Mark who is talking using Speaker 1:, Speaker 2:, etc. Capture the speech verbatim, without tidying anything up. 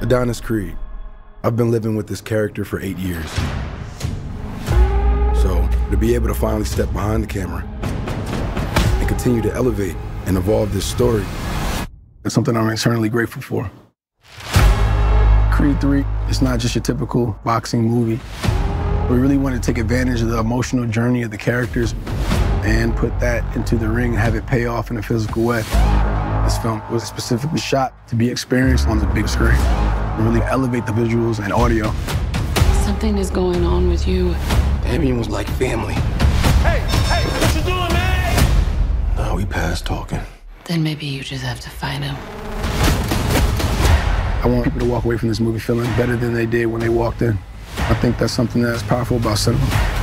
Speaker 1: Adonis Creed. I've been living with this character for eight years. So, to be able to finally step behind the camera and continue to elevate and evolve this story is something I'm eternally grateful for. Creed three is not just your typical boxing movie. We really want to take advantage of the emotional journey of the characters and put that into the ring and have it pay off in a physical way. This film was specifically shot to be experienced on the big screen, and really elevate the visuals and audio.
Speaker 2: Something is going on with you.
Speaker 1: Damien was like family.
Speaker 3: Hey, hey, what you doing, man?
Speaker 1: Now we past talking.
Speaker 2: Then maybe you just have to find him.
Speaker 1: I want people to walk away from this movie feeling better than they did when they walked in. I think that's something that's powerful about cinema.